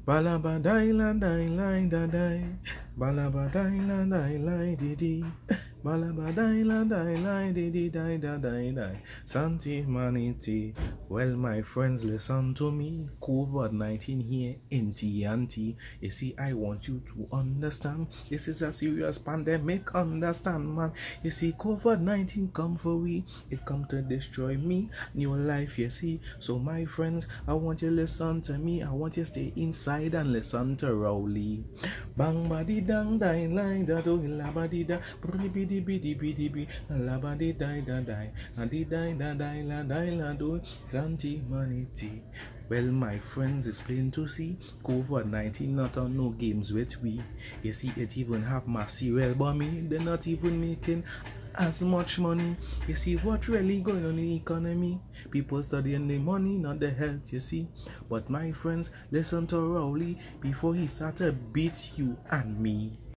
Balabadai la dai la da dai. Balabadai la dai la di di. Balabadai la dai la di di dai da dai dai. Santi Maniti. Well, my friends, listen to me. COVID-19 here in TNT. You see, I want you to understand. This is a serious pandemic. Understand, man. You see, COVID-19 come for we. It come to destroy me, your life. You see. So, my friends, I want you to listen to me. I want you to stay inside and listen to Rowley. Bang badi dang dai line da do la badi da bidi bidi bidi bi la badi dai da dai adi dai da dai la do Santi Maniti. Well, my friends, it's plain to see COVID-19 not on no games with we. You see, it even have my cereal bommy. They're not even making as much money. You see what really going on in the economy? People studying the money, not the health, you see. But my friends, listen to Rowley before he started beat you and me.